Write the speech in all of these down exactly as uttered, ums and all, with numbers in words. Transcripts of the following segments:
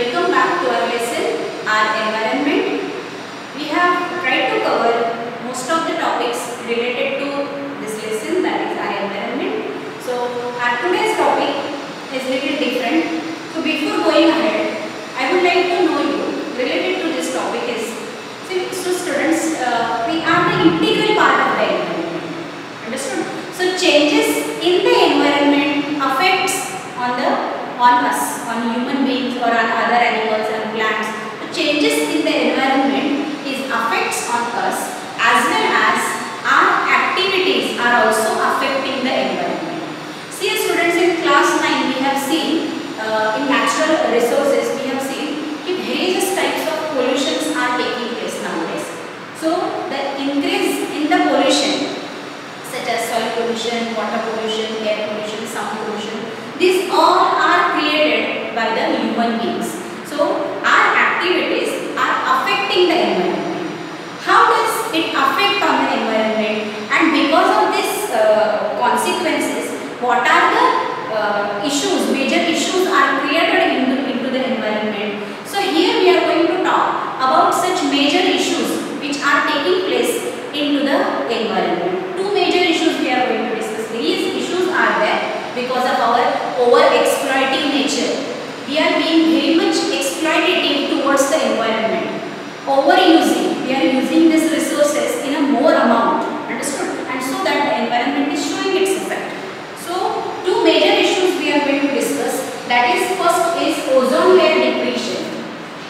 Welcome back to our lesson, our environment. We have tried to cover most of the topics related to this lesson, that is our environment. So our today's topic is little different. So before going ahead, I would like to know you related to this topic is, see, so students, uh, we are the integral part of the environment. Understood? So changes in the environment affects on the on us, on human beings or on other animals and plants. The changes in the environment is affects on us as well as our activities are also affecting the environment. See students, in class nine we have seen uh, in natural resources we have seen that various types of pollutions are taking place nowadays. So the increase in the pollution such as soil pollution, water pollution, air pollution, sound pollution, these all are created by the human beings. So our activities are affecting the environment. How does it affect on the environment, and because of these uh, consequences, what are the uh, issues, major issues are created into, into the environment. So here we are going to talk about such major issues which are taking place into the environment. Two major issues we are going to discuss. These issues are there because of our over-exploiting nature. We are being very much exploitative towards the environment. Overusing, we are using these resources in a more amount, understood? And so that the environment is showing its effect. So, two major issues we are going to discuss. That is, first is ozone layer depletion.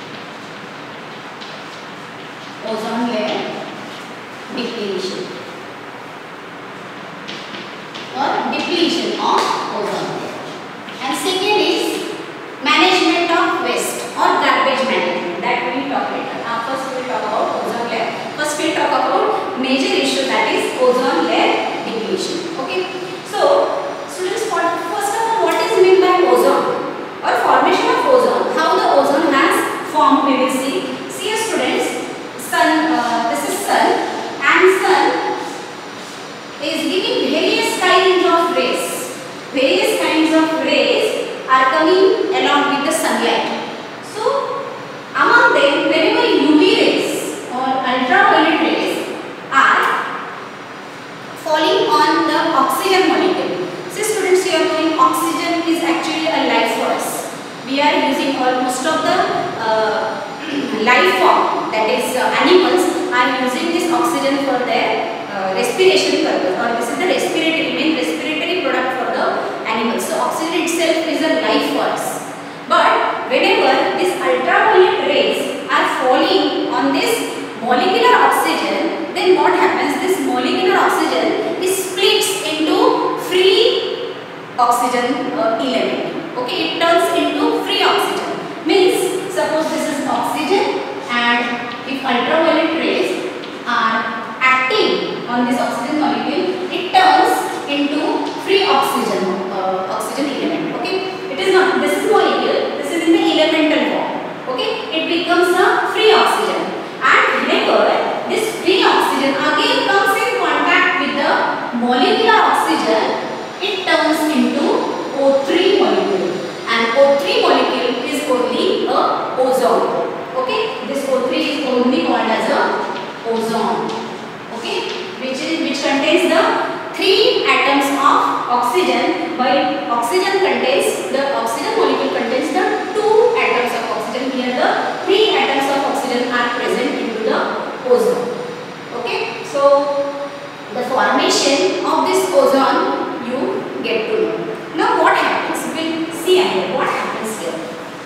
Ozone layer depletion or depletion of ozone layer. And second is management of waste or garbage management. That we will talk later. Uh, first we will talk about ozone layer. First we will talk about major issue, that is ozone layer depletion. Okay. So students, for first of all, what is meant by ozone or formation of ozone? How the ozone has formed, we will see. See students, sun. Uh, this is sun, and sun is giving various kinds of rays. Various kinds of rays are coming along with the sunlight. So, among them, whenever U V rays or ultraviolet rays are falling on the oxygen molecule. See students, you are knowing oxygen is actually a life force. We are using almost of the uh, life form, that is uh, animals are using this oxygen for their Uh, respiration purpose, or this is the respiratory, main respiratory product for the animals. So oxygen itself is a life force. But whenever these ultraviolet rays are falling on this molecular oxygen, then what happens? This molecular oxygen is splits into free oxygen uh, element. Okay, it turns into free oxygen. Means suppose this is oxygen, and if ultraviolet rays are acting on this oxygen molecule, it turns into free oxygen uh, oxygen element. Okay, it is not, this is molecule, this is in the elemental form. Okay, it becomes a free oxygen, and whenever this free oxygen again comes in contact with the molecular oxygen, it turns into O three molecule, and O three molecule is only a ozone. Okay, this O three is only called as a ozone. Okay, which is which contains the three atoms of oxygen, while oxygen contains, the oxygen molecule contains the two atoms of oxygen. Here the three atoms of oxygen are present into the ozone. Okay, so the formation of this ozone you get to know. Now what happens? We will see here what happens here.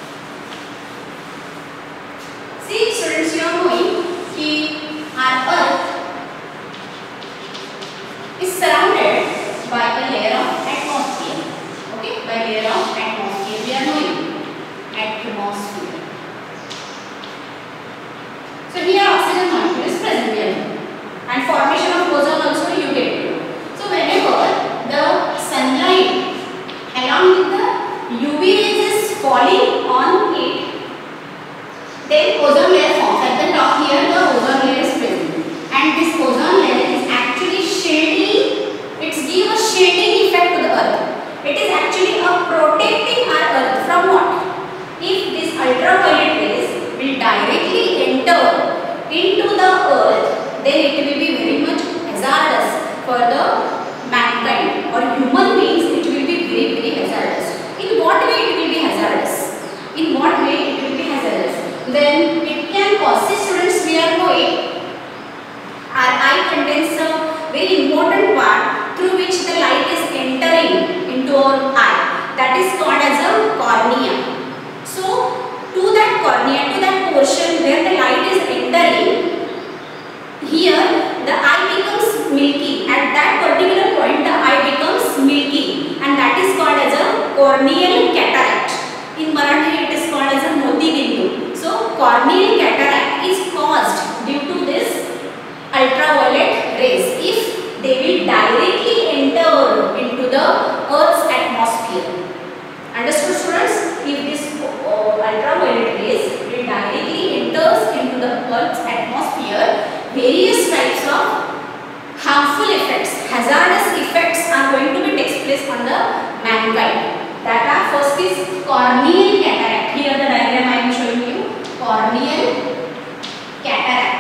See students, you are knowing that our earth is surrounded by a layer of atmosphere. Okay, by layer of atmosphere. We are knowing atmosphere. So here oxygen molecule is present here, and formation of ozone also you get to know. So whenever the sunlight along with the U V rays is falling on it, then ozone layer forms. At the top here the ozone layer is present, and this ozone layer is actually shading, it's give a shading effect to the earth. It is actually a protective corneal cataract. In Marathi it is called as a moti bindu. So corneal cataract is caused due to this ultraviolet rays if they will directly enter into the Earth's atmosphere. Understood, students? If this uh, ultraviolet rays will directly enters into the Earth's atmosphere, various types of harmful effects, hazardous effects are going to be takes place on the mankind. That are first is corneal cataract. Here the diagram I am showing you. Corneal cataract.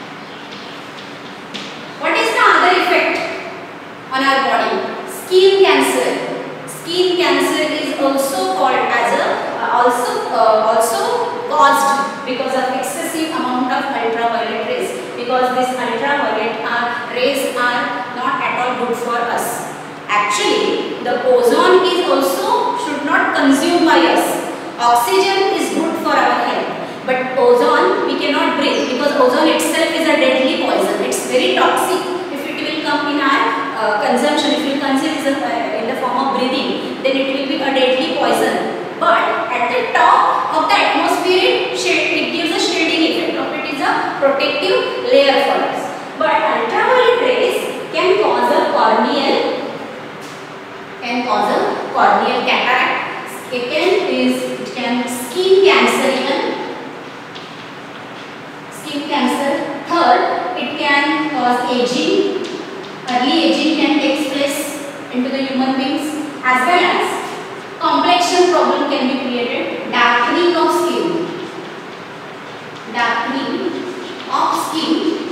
What is the other effect on our body? Skin cancer. Skin cancer is also called as a uh, also uh, also caused because of excessive amount of ultraviolet rays, because this ultraviolet uh, rays are not at all good for us. Actually, the ozone is also should not consume by us. Oxygen is good for our health, but ozone we cannot breathe because ozone itself is a deadly poison. It's very toxic. If it will come in our uh, consumption, if you consume it uh, in the form of breathing, then it will be a deadly poison. But at the top of the atmosphere, it, it gives a shielding effect, or it is a protective layer for us. But ultraviolet rays can cause a corneal can cause a corneal cataract. Second is it can skin cancer even. Skin cancer. Third, it can cause aging. Early aging can take place into the human beings, as well as complexion problem can be created. Darkening of skin. Darkening of skin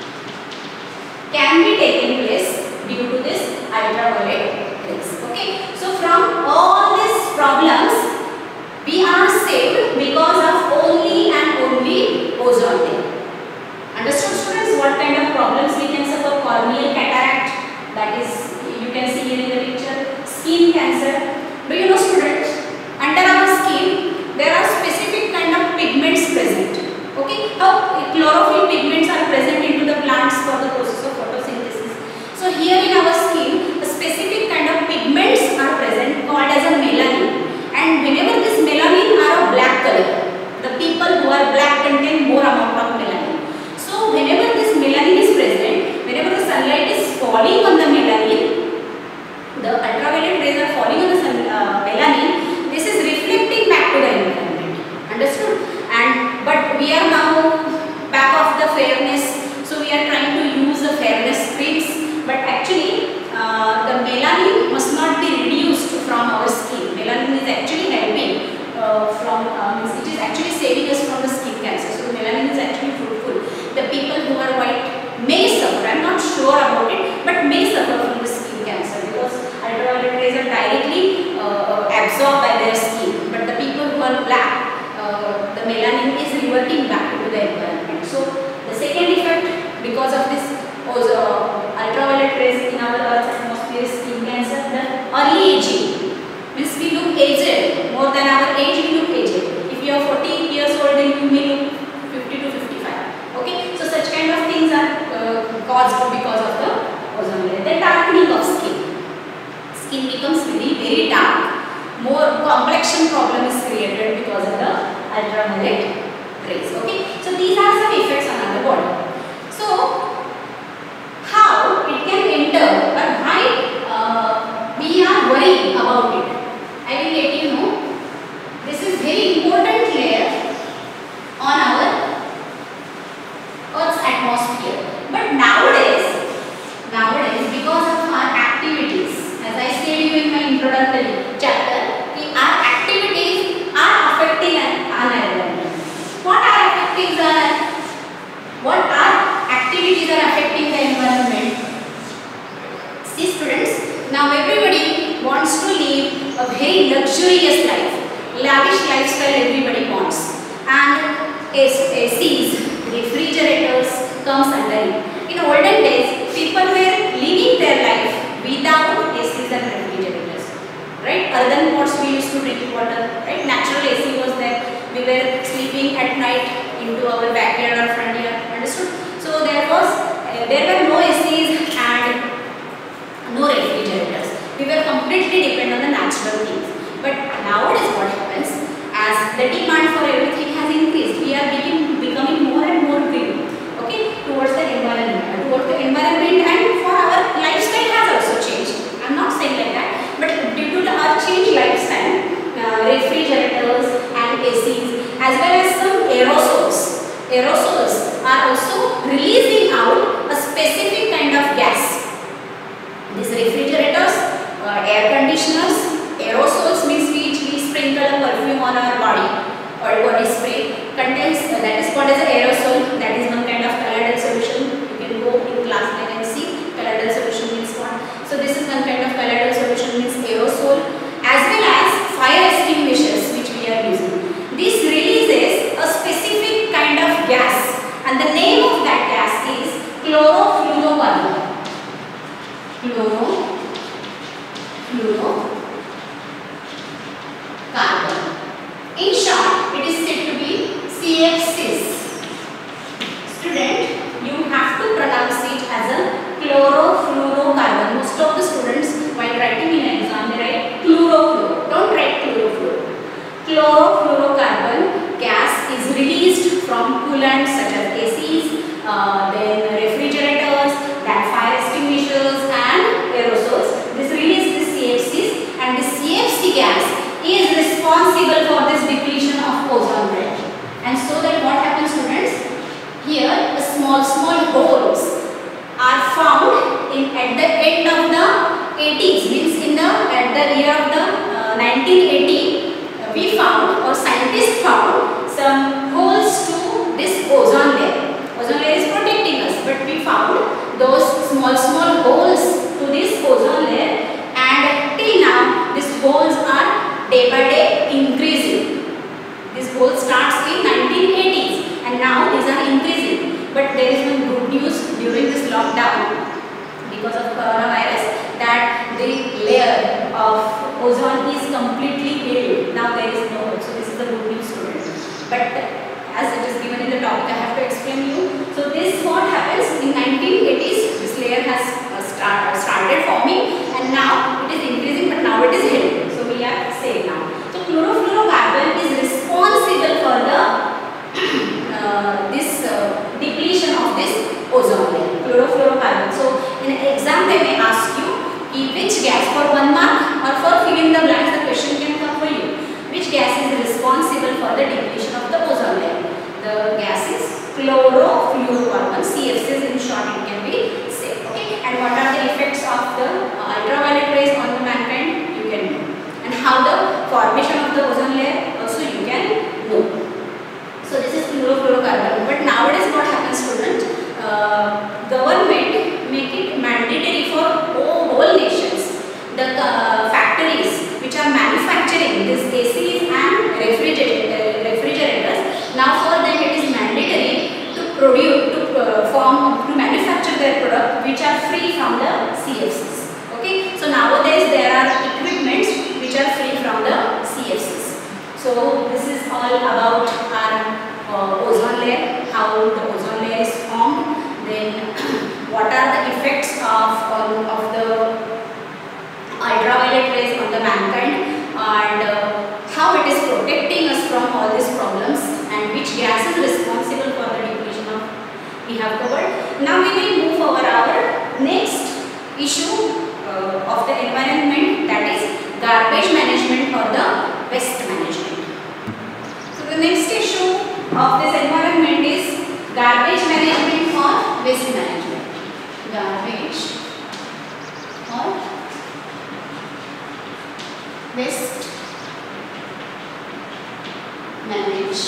can be taken place due to this ultraviolet. Okay, so from all these problems we are saved because of only and only ozone layer. Understood, students? What kind of problems we can suffer? Corneal cataract, that is you can see here in the picture. Skin cancer. Do you know, students, under our skin there are specific kind of pigments present. Okay, how chlorophyll pigments are present into the plants for the process of photosynthesis. So here in our skin, a specific kind of pigments are present called as a melanin, and whenever this melanin are a black color, the people who are black contain more amount of melanin. So whenever this melanin is present, whenever the sunlight is falling on the melanin, the ultraviolet rays are falling on the sun, uh, melanin, this is reflecting back to the environment. Understood? And but we are now back of the fairness, so we are trying to use the fairness creams. But actually, uh, the melanin must not be reduced from our skin. Melanin is actually helping uh, from, uh, means it is actually saving us from the skin cancer. So melanin is actually fruitful. The people who are white may suffer, I am not sure about it, but may suffer from the skin cancer because ultraviolet rays are directly uh, absorbed by their skin. But the people who are black, uh, the melanin is reverting back into the environment. So the second effect because of this was uh, ultraviolet rays in our Earth's atmosphere, skin cancer. The early aging means we look aged, more than our age we look aged. If you are forty years old, then you may look fifty to fifty-five. Okay, so such kind of things are uh, caused because of the ozone layer. The darkening of skin. Skin becomes very very dark. More complexion problem is created because of the ultraviolet rays. Okay, so these are some effects on our body. So how it can enter, but why uh, we are worried about it, I will let you know. This is very important layer on our Earth's atmosphere. But nowadays, nowadays because of our activities, as I said you in my introductory chapter, our activities are affecting our environment. What are affecting the what are activities are affecting the environment? See, students, now everybody wants to live a very luxurious life, lavish lifestyle everybody wants, and A Cs, refrigerators comes under it. In olden days, people were living their life without A Cs and refrigerators, right? Earthen pots we used to drink water, right? Natural A C was there. We were sleeping at night into our backyard or front yard. Understood? So there was, uh, there were no A Cs and no refrigerators. We were completely dependent on the natural things. But chlorofluorocarbon. In short, it is said to be C F Cs. Student, you have to pronounce it as a chlorofluorocarbon. Most of the students, while writing in an exam, they write chlorofluoro. Don't write chlorofluoro. Chlorofluorocarbon gas is released from coolants such as A Cs, uh, then refrigerators, then fire extinguishers and aerosols. This releases the C F Cs, and the C F C gas is responsible for this depletion of ozone layer. And so that what happens, students? Here, the small small holes are found in at the end of the eighties, means in the at the year of the uh, nineteen eighty. Uh, we found, or scientists found, some holes to this ozone layer. Ozone layer is protecting us, but we found those small small holes to this ozone layer, and till now these holes are day by day increasing. This hole starts in nineteen eighties and now these are increasing. But there is one good news during this lockdown because of coronavirus, that the layer of ozone is completely healed. Now there is no hole. So this is the good news, students. But as it is given in the topic, I have to explain you. So this what happens in nineteen eighties, this layer has uh, start, started forming, and now it is increasing, but now it is healed. So we are safe now. So chlorofluorocarbon is responsible for the uh, this uh, depletion of this ozone layer. Chlorofluorocarbon. So in an exam they may ask you which gas, for one mark or for fill in the blanks, the question can come for you. Which gas is responsible for the depletion of the ozone layer? The gas is chlorofluorocarbon. C F Cs in short it can be said. Okay. And what are the effects of the uh, ultraviolet rays on the mankind? You can know. And how the formation of the ozone layer also you can know. So this is chlorofluorocarbon. But nowadays what happens, students? Uh, government make it mandatory for all, all nations. The uh, factories which are manufacturing these A Cs and refrigerator, uh, refrigerators, now for them it is mandatory to produce, to uh, form, to manufacture their product which are free from the C F Cs. Okay. So nowadays there are equipments which are free from the C F Cs. So this is all about our uh, ozone layer, how the ozone layer is formed, then what are the effects of, um, of the ultraviolet rays on the mankind, and uh, how it is protecting us from all these problems, and which gas is responsible for the depletion of, we have covered. Now we will move over our next issue uh, of the environment, that is garbage management or the waste management. So the next issue of this environment is garbage management or waste management. Garbage or waste management.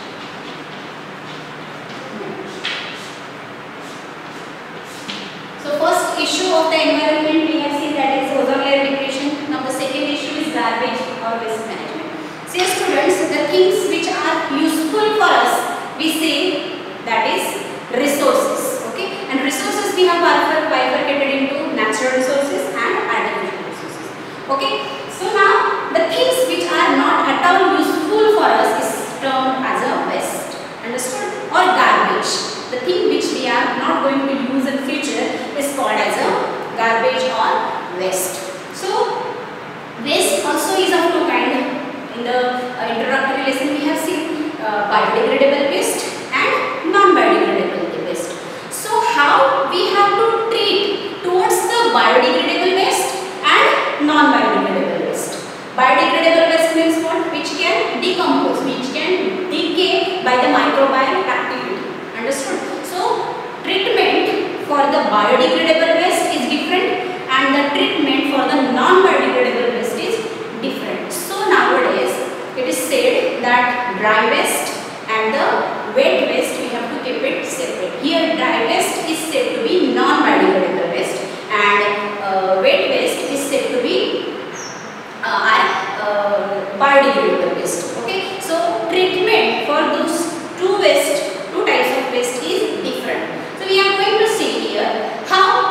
So first issue of the environment we have seen, that is ozone layer depletion. Now the second issue is garbage or waste management. See students, the things which are useful for us, we say that is resources. Okay, and resources we have bifurcated into natural resources and artificial resources. Okay, so now the things which are not at all useful for us is termed as a waste. Understood? Or garbage. The thing which we are not going to use in future is called as a garbage or waste. So waste also is of two kinds. In the uh, introductory lesson we have seen uh, biodegradable waste and non-biodegradable waste. So how we have to treat towards the biodegradable waste and non-biodegradable waste. Biodegradable waste means what? Which can decompose, which can decay by the microbial activity. Understood? So treatment for the biodegradable waste is different, and the treatment for the non-biodegradable waste is different. So nowadays it is said that dry waste and the wet waste we have to keep it separate. Here dry waste is said to be non-biodegradable waste, and uh, wet waste is said to be uh, uh, biodegradable waste. Okay, so treatment for those two waste, two types of waste is different. So we are going to see here how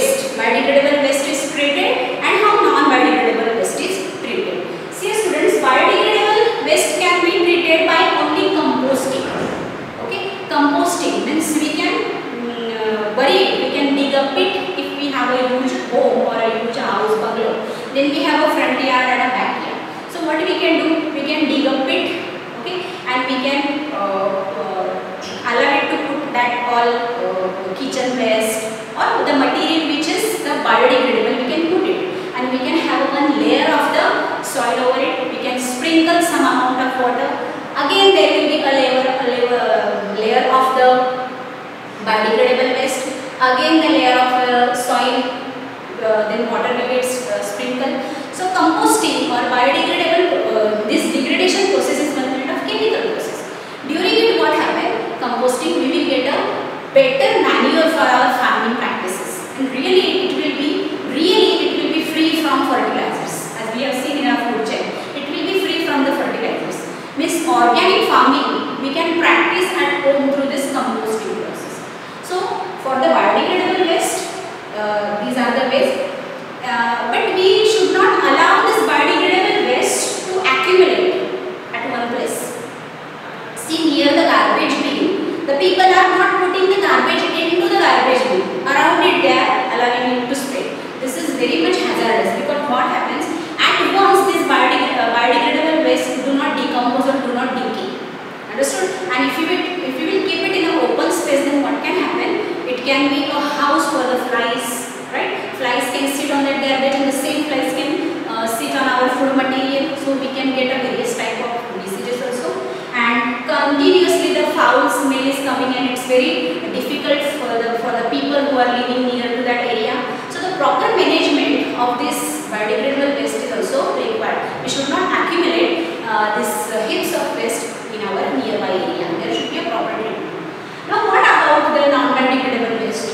waste, biodegradable waste is treated and how non-biodegradable waste is treated. See students, biodegradable waste can be treated by only composting. Okay, composting means we can uh, bury it, we can dig a pit if we have a huge home or a huge house, bungalow. Then we have a front yard and a backyard. So what we can do, we can dig a pit, okay, and we can uh, uh, allow it to put that all uh, kitchen waste or the material which is the biodegradable, we can put it, and we can have one layer of the soil over it. We can sprinkle some amount of water. Again there will be a layer, a layer, layer of the biodegradable waste. Again the layer of uh, soil, uh, then water will get uh, sprinkled. So composting or biodegradable, uh, this degradation process is one kind of chemical process. During it what happens? Composting, we will get a better manure for our farming practices, and really it will be, really it will be free from fertilizers, as we have seen in our food chain. It will be free from the fertilizers. Means organic farming we can practice at home through this composting process. So for the biodegradable waste, uh, these are the waste, uh, but we should not allow this biodegradable waste to accumulate at one place. See, near the garbage bin, the people are not putting the garbage into the garbage bin. Around it they are allowing it to spread. This is very much hazardous, because what happens, at once this biodeg uh, biodegradable waste do not decompose or do not decay. Understood? And if you will, if you will keep it in an open space, then what can happen? It can be a house for the flies, right? Flies can sit on that garbage, and the same flies can uh, sit on our food material. So we can get a various type of diseases also. And continuously the foul smell is coming, and it's very difficult for the for the people who are living near to that area. So the proper management of this biodegradable waste is also required. We should not accumulate uh, this uh, heaps of waste in our nearby area. There should be a proper treatment. Now what about the non-biodegradable waste?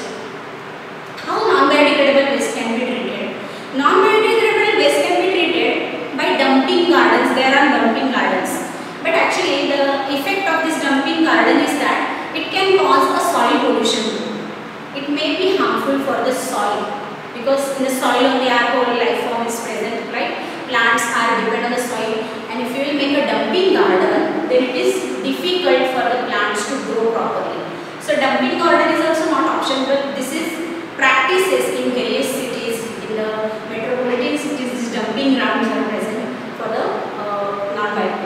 How non-biodegradable waste can be treated? Non-biodegradable waste can be treated by dumping gardens. There are dumping gardens. But actually the effect of this dumping garden is that it can cause a soil pollution. It may be harmful for the soil, because in the soil only our whole life form is present, right? Plants are dependent on the soil, and if you will make a dumping garden, then it is difficult for the plants to grow properly. So dumping garden is also not option, but this is practices in various cities, in the metropolitan cities. These dumping grounds are present for the uh, non-biodegradable.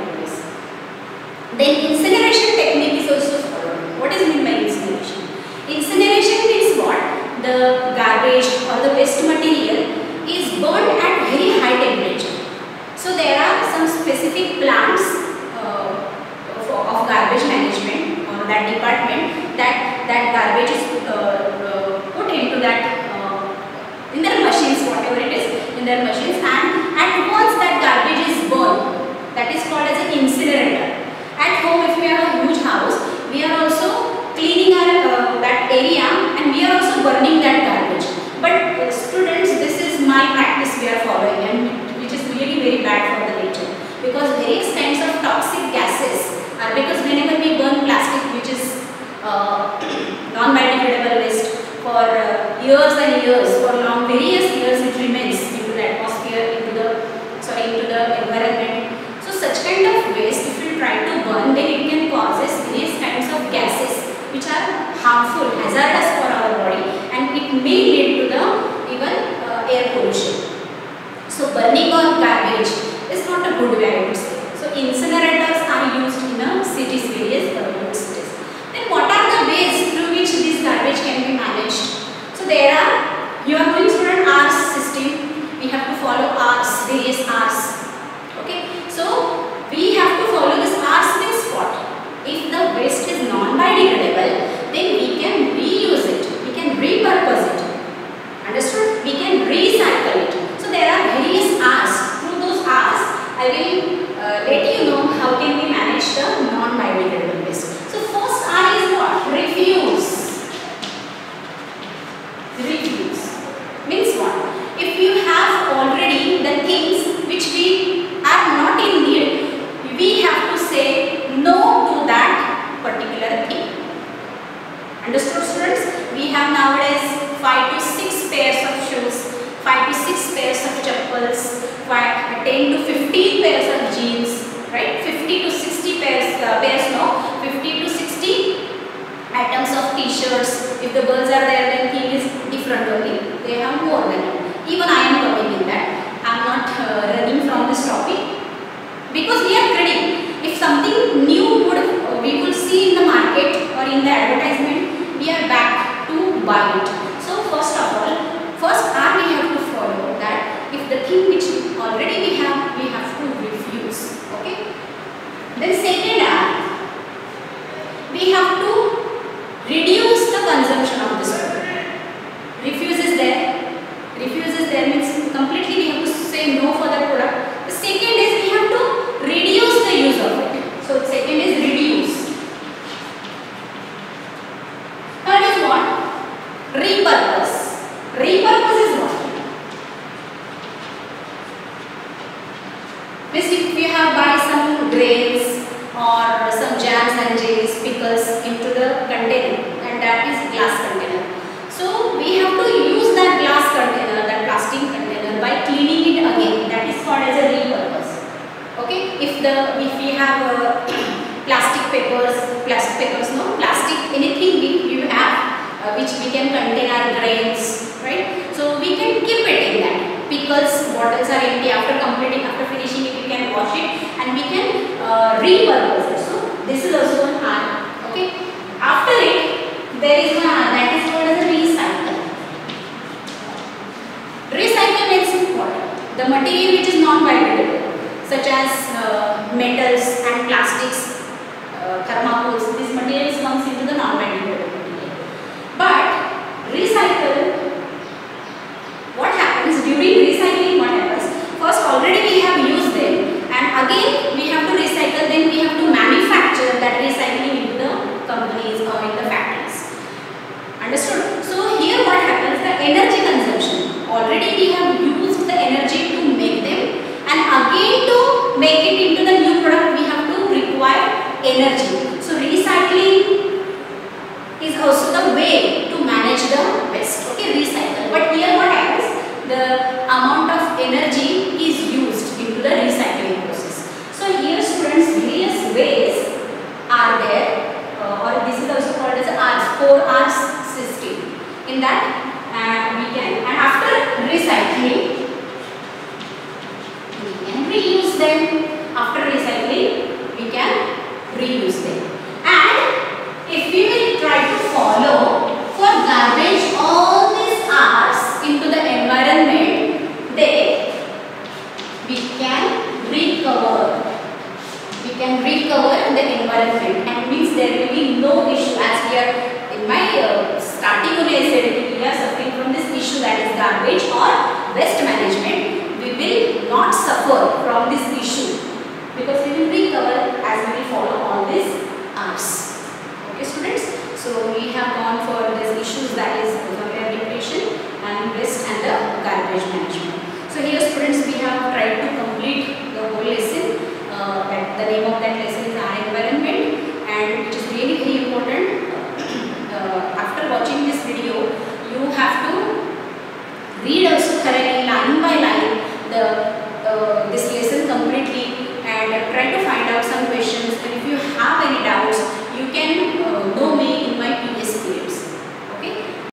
Then incineration technique is also followed. What is meant by incineration? Incineration means what? The garbage or the waste material is burned at very high temperature. So there are some specific plants uh, of, of garbage management or that department that that garbage is uh, uh, put into that uh, in their machines, whatever it is, in their machines, and at once that garbage is burned. That is called as an incinerator. At home, if we have a huge house, we are also cleaning our uh, that area, and we are also burning that garbage. But uh, students, this is my practice we are following, and which is really very bad for the nature, because various kinds of toxic gases are, because whenever we burn plastic, which is uh, non-biodegradable waste, for uh, years and years, for long various years it remains into the atmosphere, into the sorry into the environment. So such kind of waste, if you try to burn, then it can cause various kinds of gases which are harmful, hazardous for our body, and it may lead to the even uh, air pollution. So burning of garbage is not a good way, I would say. So incinerators are used in a cities, various urban cities. Then what are the ways through which this garbage can be managed? So there are, you are going through an R system. We have to follow R's, various R's. Okay, so we have to follow this R's means what? If the waste is non-biodegradable, then we can reuse it, we can repurpose it. Understood? We can recycle it. So there are various R's. Through those R's, I will uh, let you know how can we manage the non-biodegradable waste. So first R is what? Refuse. Refuse means what? If you have already the things which we are not in need, we have to say no to that particular thing. Understood, students? We have nowadays five to six pairs the birds are there, then king is different only. They have more than it. Even I am coming in that. I am not uh, running from this topic because we are greedy. If something new would uh, we will see in the market or in the advertisement, we are back to buy it. So first of all, first R we have to follow that if the thing which already we have, we have to refuse. Okay. Then second R, we have to reduce the consumption of this product. Refuse is there. Refuse is there means completely we have to say no for the product. The second is we have to reduce the use of it. So second is reduce. Third is what? Repurpose. Repurpose is what? Means if we have buy some grains or some jams and jellies, pickles into the container, and that is glass container. So we have to use that glass container, that plastic container by cleaning it again. That is called as a repurpose. Okay. If the if we have uh, plastic papers, plastic papers, no plastic anything we you have uh, which we can contain our grains, right? So we can keep it in that. Pickles bottles are empty. After completing, after finishing it, we can wash it and we can uh, repurpose it. So this is also an R. Okay. After it, there is one R that is called as a recycle. Recycle means what? The material which is non-biodegradable, such as uh, metals and plastics, uh, thermocols. These materials comes into the non-biodegradable material. But recycle. What happens during recycling? What happens? First, already we have used them, and again we have to recycle. Then we have to manufacture that recycling into the companies or in the factories. Understood? So here what happens? The energy consumption. Already we have used the energy to make them, and again to make it into the new product, we have to require energy. So recycling is also the way to manage the waste. Okay, recycle. But here what happens? The amount of energy is used into the recycling process. So here students, various ways are there, uh, or this is also called as R's, four R's system. In that uh, we can, and after recycling, we can reuse them. After recycling, we can reuse them. And if we will try to follow for garbage all these R's into the environment, then we can recover. We can recover the environment, and means there will be no issue. As we are in my uh, starting only I said we are suffering from this issue, that is garbage or waste management. We will not suffer from this issue because we will recover as we will follow all these R's. Okay, students. So we have gone for these issues, that is ozone layer depletion and waste and the garbage management. So here students, we have tried to complete the whole lesson. Uh, that the name of that lesson